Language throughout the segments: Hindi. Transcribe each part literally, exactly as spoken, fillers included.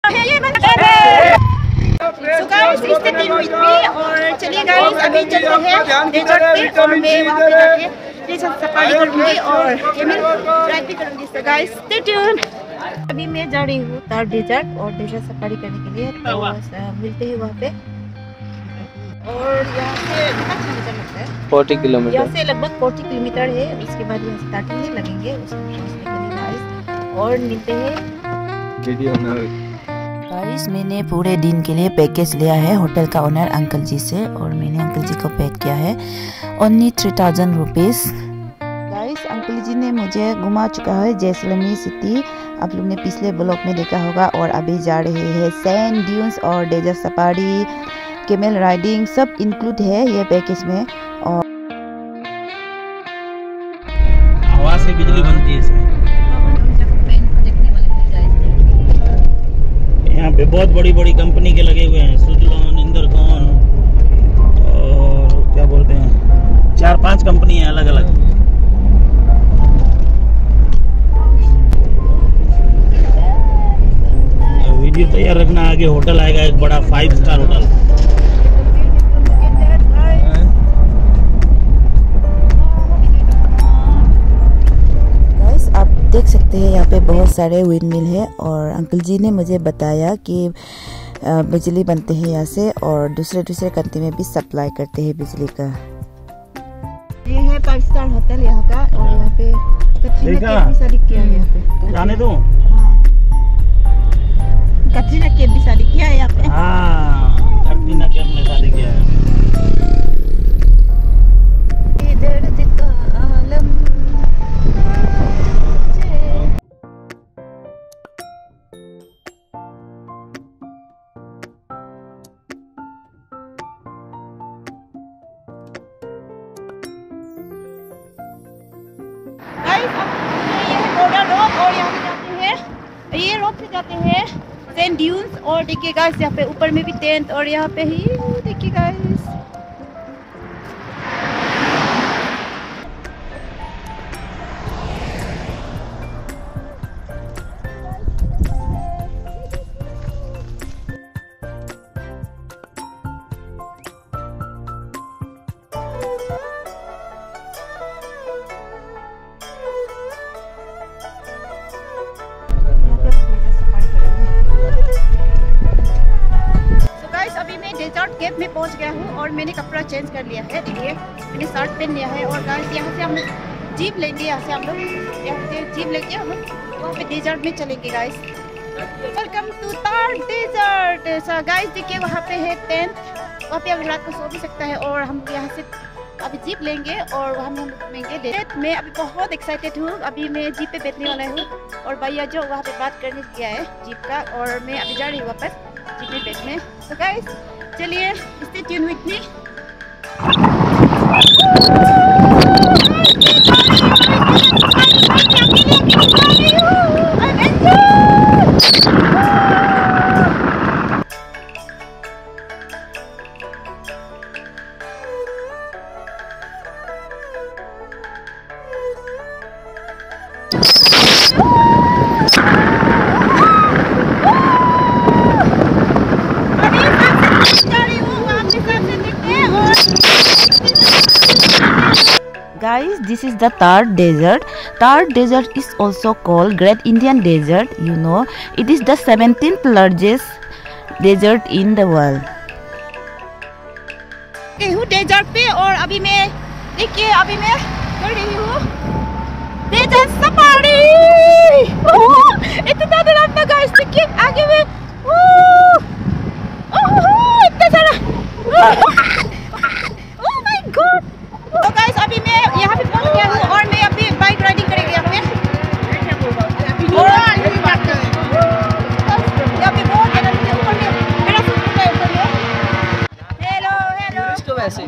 So guys, stay tuned with me और चलिए guys अभी चलते हैं डेजर्ट पे और मैं वहाँ पे जाके डेजर्ट सफारी करूँगी और कैमल राइड भी करूँगी। So guys, stay tuned। अभी मैं जा रही हूँ तार डेजर्ट और डेजर्ट सफारी करने के लिए, तो मिलते हैं वहाँ पे। और यहाँ से कितना किलोमीटर लगता है? चालीस किलोमीटर। यहाँ से लगभग चालीस किलोमीटर है। उसके बाद यहाँ से तीस दिन लगेंगे और मिलते हैं वीडियो में। गाइस, मैंने पूरे दिन के लिए पैकेज लिया है होटल का ओनर अंकल जी से और मैंने अंकल जी को पैक किया है only three thousand rupees. Guys, uncle ji ने मुझे घुमा चुका है जैसलमेर सिटी, आप लोग ने पिछले ब्लॉग में देखा होगा। और अभी जा रहे हैं सैंड ड्यून्स और डेजर्ट सफारी, कैमल राइडिंग सब इंक्लूड है ये पैकेज में। और हवा से बिजली बनती है इसमें। यहाँ पे बहुत बड़ी बड़ी कंपनी के लगे हुए हैं, सुजलॉन, इंद्रकॉन और क्या बोलते हैं, चार पांच कंपनी है अलग अलग। वीडियो तैयार रखना, आगे होटल आएगा एक बड़ा फाइव स्टार होटल। देख सकते हैं यहाँ पे बहुत सारे विंड मिल है और अंकल जी ने मुझे बताया कि बिजली बनते हैं यहाँ से और दूसरे दूसरे कंट्री में भी सप्लाई करते हैं बिजली का। ये है फाइव स्टार होटल यहाँ का और यहाँ पे कटरीना कैफ भी शादी किया है। यहाँ पे जाने दो। हाँ, कटरीना कैफ भी शादी किया है यहाँ पे। हाँ, कटरीना कैफ ने शादी किया है। और यहाँ पे जाते हैं, ये रोड से जाते हैं सैंड ड्यून्स और देखिए गाइस यहाँ पे ऊपर में भी टेंट और यहाँ पे ही देखिए गाइस। डेजर्ट केव में पहुंच गया हूँ और मैंने कपड़ा चेंज कर लिया है। देखिए मैंने शर्ट पहन लिया है और गाइस यहाँ से हम लोग जीप लेंगे, यहाँ से हम लोग यहाँ से जीप लेके हम लोग वहाँ पे डेजर्ट में चलेंगे guys. Welcome to Thar desert. So guys देखिए वहाँ पे है टेंट, वहाँ पे हम रात को सो भी सकता है और हम यहाँ से अभी जीप लेंगे और वहाँ में हम घूमेंगे। मैं अभी बहुत एक्साइटेड हूँ, अभी मैं जीप पे बैठने वाला हूँ और भैया जो वहाँ पे बात करने गया है जीप का और मैं अभी जा रही हूँ वापस जीप में बैठने। तो गाइस चलिए stay tune with me. Guys, this is the Thar Desert. Thar Desert is also called Great Indian Desert. You know, it is the seventeenth largest desert in the world. हूँ डेजर्ट पे और अभी मैं देखिए अभी मैं कर रही हूँ डेजर्ट सफारी। इतना डरावना गाइस, देखिए आगे में इतना सारा। Oh my god. तो गाइस अभी मैं यहाँ पे पहुँच गया हूँ और मैं अभी बाइक राइडिंग करेंगे यहाँ पे। यहाँ पे बहुत ज़्यादा ऊपर में मेरा सूट है ऊपर में। हेलो हेलो इसको वैसे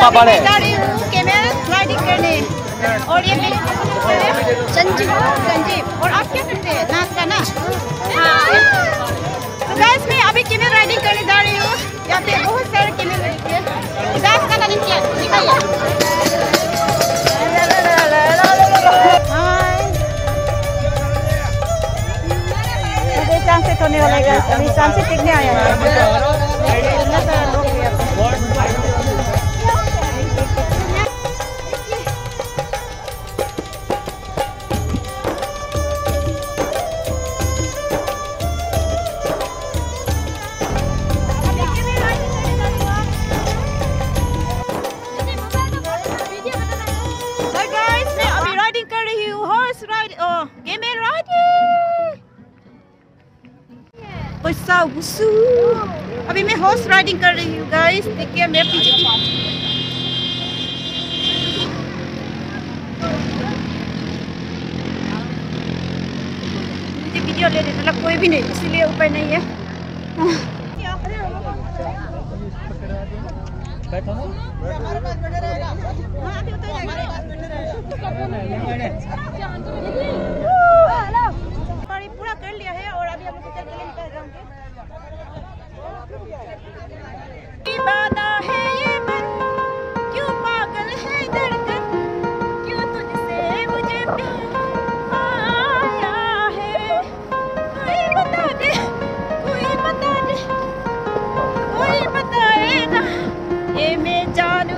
मैं जा रही हूँ कैमल राइडिंग करने और ये मेरे संजीव संजीव और आप क्या करते हैं नाच का ना। तो गाइस मैं अभी कैमल राइडिंग करने जा रही हूँ। यहाँ पे बहुत सारे कैमल रहते हैं। गाइस का नाम क्या दिखाइए। सनसेट होने वाला है। अभी सनसेट देखने आया है। अभी मैं हॉर्स राइडिंग कर रही हूँ गाइस। देखिए मेरे पीछे मुझे वीडियो ले रहे मतलब कोई भी नहीं, इसीलिए ऊपर नहीं है। पूरा कर लिया है और अभी हम होटल के लिए निकल जाएंगे। दीवाना है ये मन, क्यों पागल है धड़कन, क्यों तुझसे मुझे प्यार आया है। कोई बता दे, कोई बता दे, कोई बताए ना ये मैं जानू।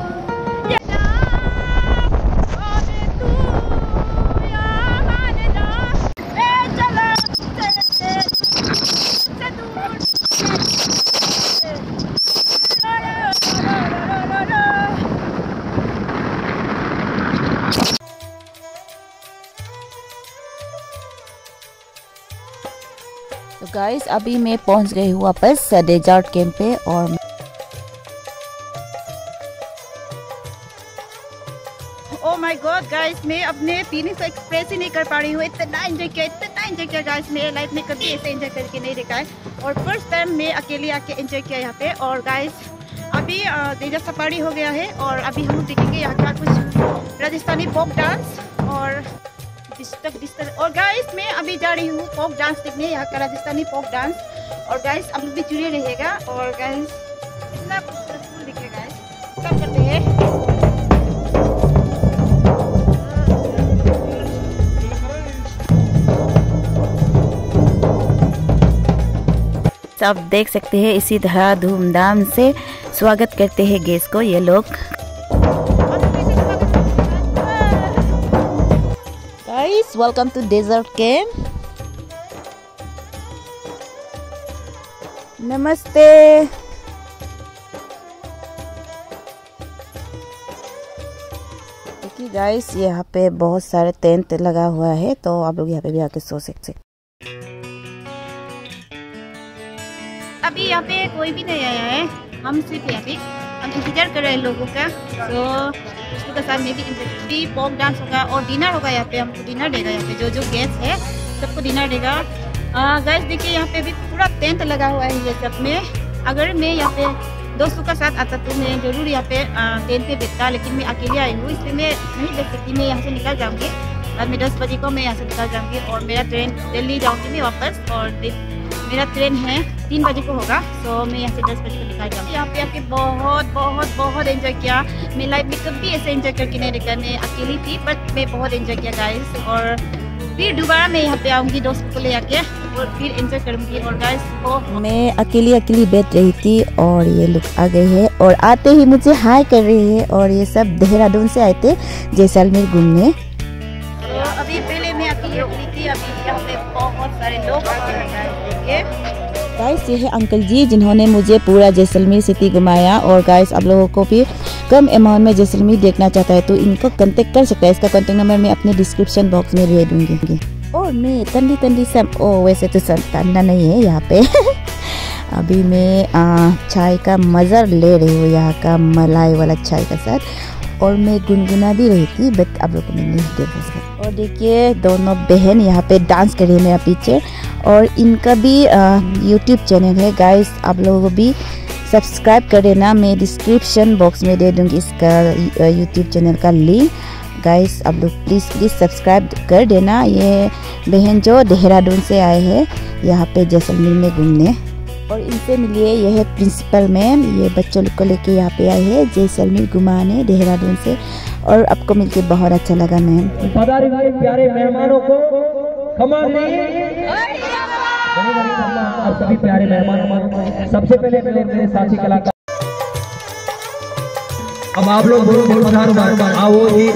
तो गाइस अभी मैं पहुंच गई हूँ वापस डेजर्ट कैंप पे और ओह माय गॉड गाइस मैं अपने फीलिंग्स एक्सप्रेस ही नहीं कर पा रही हूँ। इतना एंजॉय किया, इतना एंजॉय किया गाइस। मेरे लाइफ में कभी ऐसे एंजॉय करके नहीं देखा है और फर्स्ट टाइम मैं अकेले आके एंजॉय किया यहाँ पे। और गाइस अभी डेजर्ट सफारी हो गया है और अभी हम देखेंगे यहाँ का कुछ राजस्थानी फोक डांस और डिस्टर्ब डिस्टर्ब और गाइस मैं अभी जा रही हूँ फोक डांस देखने, यहाँ का राजस्थानी फोक डांस। और गाइस अब भी जुड़े रहेगा और गाइस इतना खूबसूरत दिखेगा गाइस। क्या करते हैं आप देख सकते हैं इसी तरह धूमधाम से स्वागत करते हैं गेस्ट को ये लोग। Guys welcome to desert camp. नमस्ते। देखिए गाइस यहाँ पे बहुत सारे टेंट लगा हुआ है तो आप लोग यहाँ पे भी आके सो सकते। अभी यहाँ पे कोई भी नहीं आया है, हम सिर्फ यहाँ पे हम इंतजार कर रहे हैं लोगों का। तो उसके साथ में भी फोक डांस होगा और डिनर होगा। यहाँ पे हमको डिनर देगा, यहाँ पे जो जो गेस्ट है सबको डिनर देगा। गाइस देखिए यहाँ पे भी पूरा टेंट लगा हुआ है ये सब में। अगर मैं यहाँ पे दोस्तों का साथ आता तो मैं जरूर यहाँ पे टेंट पे बैठता, लेकिन मैं अकेले आई हूँ इसलिए मैं नहीं देख सकती। मैं यहाँ से निकल जाऊँगी और मैं दस बजे को मैं यहाँ से निकल जाऊँगी और मेरा ट्रेन दिल्ली जाऊँगी मैं वापस। और मेरा ट्रेन है तीन बजे को होगा, तो मैं यहाँ से दस बजे को निकल जाऊँगी। यहाँ पे आके बहुत बहुत बहुत एंजॉय किया। मेरी लाइफ में कभी ऐसे एंजॉय करके नहीं देखा। मैं अकेली थी बट मैं बहुत एंजॉय किया गाइस। और फिर दोबारा मैं यहाँ पे आऊँगी दोस्तों को ले आके और फिर एंजॉय करूँगी। और गाइस को मैं अकेली अकेली बैठ रही थी और ये लोग आ गए हैं और आते ही मुझे हाय कर रहे हैं। और ये सब देहरादून से आए थे जैसलमेर घूमने। तो अभी पहले मैं अकेली अकेली थी, अभी यहाँ पे बहुत सारे लोग देखिए। गाइस ये है अंकल जी जिन्होंने मुझे पूरा जैसलमेर सिटी घुमाया। और गाइस आप लोगों को भी कम अमाउंट में जैसलमेर देखना चाहता है तो इनको कांटेक्ट कर सकता है। इसका कांटेक्ट नंबर मैं अपने डिस्क्रिप्शन बॉक्स में दे दूंगी। और मैं ठंडी ठंडी सब ओ वैसे तो सब ठंडा नहीं है यहाँ पे अभी मैं आ, चाय का मज़ा ले रही हूँ यहाँ का मलाई वाला चाय के साथ। और मैं गुनगुना भी रही थी बट आप लोगों को नहीं देख सकता। और देखिए दोनों बहन यहाँ पे डांस कर रही है मेरा पीछे। और इनका भी यूट्यूब चैनल है गाइस, आप लोगों को भी सब्सक्राइब कर देना। मैं डिस्क्रिप्शन बॉक्स में दे दूँगी इसका यूट्यूब चैनल का लिंक। गाइस आप लोग प्लीज़ प्लीज़ सब्सक्राइब कर देना। ये बहन जो देहरादून से आए हैं यहाँ पे जैसलमेर में घूमने, और इनसे मिलिए। यह है प्रिंसिपल मैम, ये बच्चों लोग को लेके यहाँ पे आए हैं जैसलमेर घुमाने देहरादून से, और आपको मिलके बहुत अच्छा लगा मैम। प्यारे मेहमानों को और सभी प्यारे मेहमान, सबसे पहले मेरे मेरे साथी कलाकार, अब आप लोग बोलो बोलो पधारो आओ जी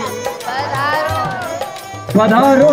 पधारो।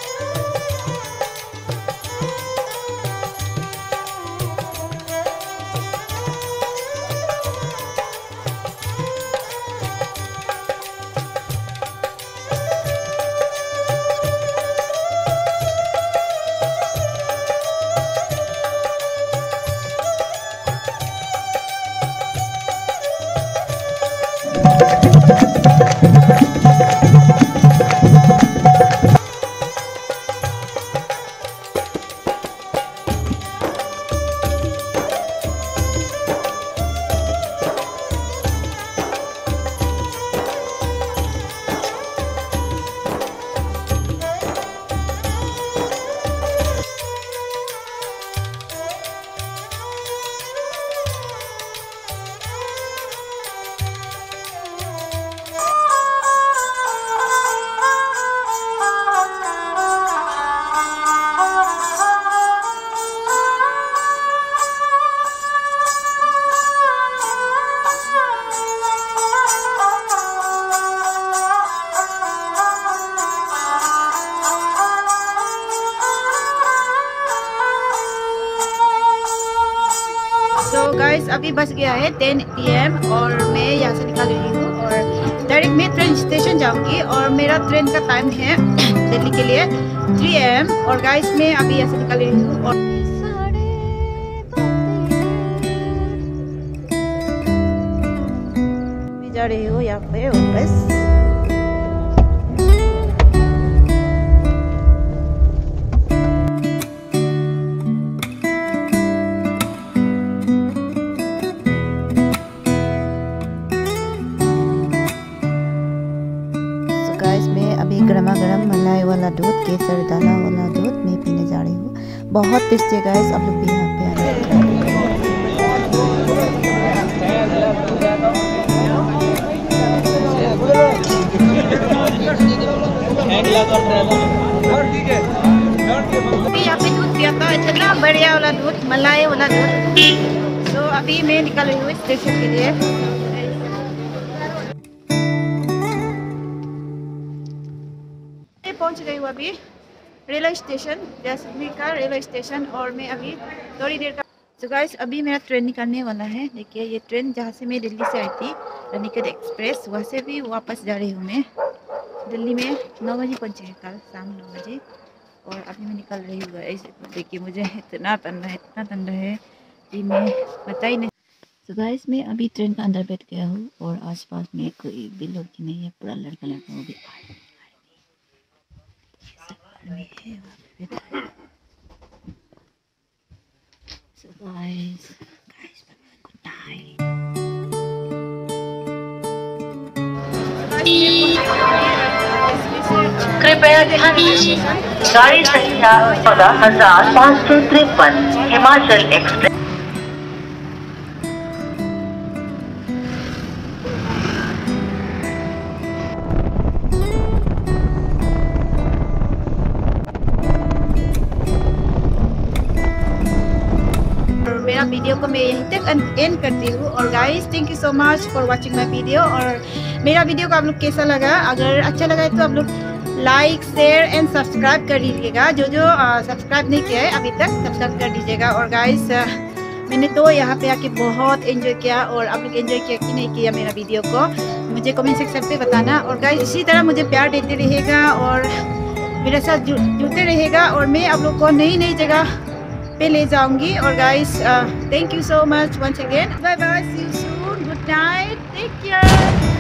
तो गाइस अभी बस गया है टेन पी एम और मैं यहाँ से निकल रही हूँ और डायरेक्ट मैं ट्रेन स्टेशन जाऊँगी। और मेरा ट्रेन का टाइम है दिल्ली के लिए थ्री ए एम और गाइस मैं अभी यहाँ से निकल रही हूँ और मैं जा रही हूँ यहाँ पे वापस। गर्मा गर्म मलाई वाला दूध, केसर डाला वाला दूध मैं पीने जा रही हूँ। बहुत टेस्टी है गाइस, आप लोग भी यहाँ पे आए। यहाँ पे दूध पिया था, इतना बढ़िया वाला दूध, मलाई वाला दूध। तो अभी मैं निकल रही हूँ स्टेशन के लिए। पहुंच गई हूँ अभी रेलवे स्टेशन, जैसलमेर का रेलवे स्टेशन, और मैं अभी थोड़ी देर का तो गाइस अभी मेरा ट्रेन निकलने वाला है। देखिए ये ट्रेन जहाँ से मैं दिल्ली से आई थी, रानीखेत एक्सप्रेस, वहाँ से भी वापस जा रही हूँ मैं। दिल्ली में नौ बजे पहुँचे हैं कल शाम नौ बजे, और अभी मैं निकल रही हूँ। ऐसे देखिए मुझे इतना ठंडा है, इतना ठंडा है कि मैं बता ही नहीं। तो गाइस मैं अभी ट्रेन का अंदर बैठ गया हूँ और आसपास में कोई भी लोग नहीं है, पूरा लड़का लड़का वो भी So guys, guys, good night. कृपया ध्यान दीजिए, गाड़ी संख्या चौदह हजार पाँच सौ तिरपन हिमाचल एक्सप्रेस। मेरा वीडियो को मैं यहीं तक एंड करती हूँ। और guys thank you so much for watching my video. और मेरा वीडियो को आप लोग कैसा लगा, अगर अच्छा लगा है तो आप लोग लाइक शेयर एंड सब्सक्राइब कर दीजिएगा। जो जो सब्सक्राइब नहीं किया है अभी तक सब्सक्राइब कर दीजिएगा। और गाइस मैंने तो यहाँ पे आके बहुत एंजॉय किया, और आप लोग एंजॉय किया कि नहीं किया मेरा वीडियो को मुझे कमेंट सेक्शन पे बताना। और गाइस इसी तरह मुझे प्यार देते रहेगा और मेरे साथ जुड़ते रहेगा, और मैं आप लोग को नई नई जगह पे ले जाऊंगी। और guys thank you so much once again, bye bye, see you soon, good night, take care.